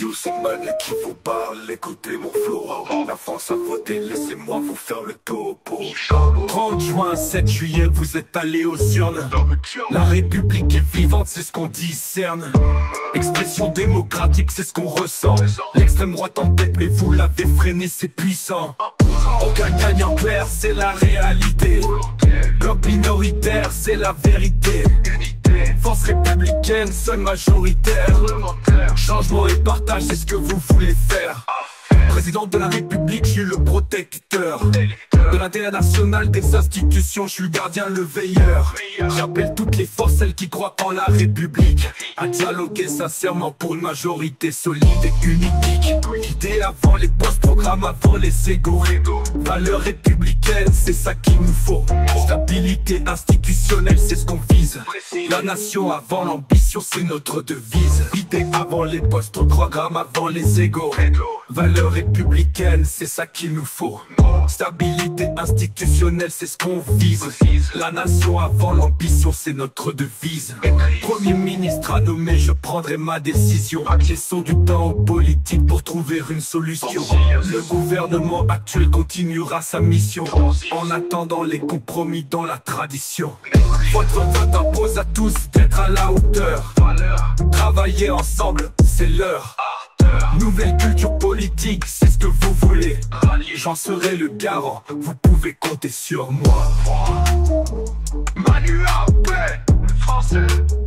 Doucement qui vous parle, écoutez mon flow. La France a voté, laissez-moi vous faire le topo. 30 juin, 7 juillet, vous êtes allés aux urnes. La République est vivante, c'est ce qu'on discerne. Expression démocratique, c'est ce qu'on ressent. L'extrême droite en tête, mais vous l'avez freiné, c'est puissant. Aucun gagnant clair, c'est la réalité. Bloc minoritaire, c'est la vérité. Force républicaine, seule majoritaire. Changement et partage, c'est ce que vous voulez faire. Président de la République, je suis le protecteur de l'intérêt national des institutions, je suis le gardien, le veilleur. J'appelle toutes les forces, celles qui croient en la République, à dialoguer sincèrement pour une majorité solide et unique. Idées avant les postes, programmes avant les égos. Valeurs républicaines, c'est ça qu'il nous faut. Stabilité institutionnelle, c'est ce qu'on vise. La nation avant l'ambition, c'est notre devise. Idées avant les postes, programmes avant les égos. Valeurs républicaines, c'est ça qu'il nous faut. Stabilité institutionnelle, c'est ce qu'on vise. La nation avant l'ambition, c'est notre devise. Premier ministre à nommer, je prendrai ma décision. Laissons du temps aux politiques pour trouver une solution. Le gouvernement actuel continuera sa mission, en attendant les compromis dans la tradition. Votre vote impose à tous d'être à la hauteur. Travailler ensemble, c'est l'heure. Nouvelle culture politique, c'est ce que vous voulez. J'en serai le garant, vous pouvez compter sur moi. Manu Aubé, français.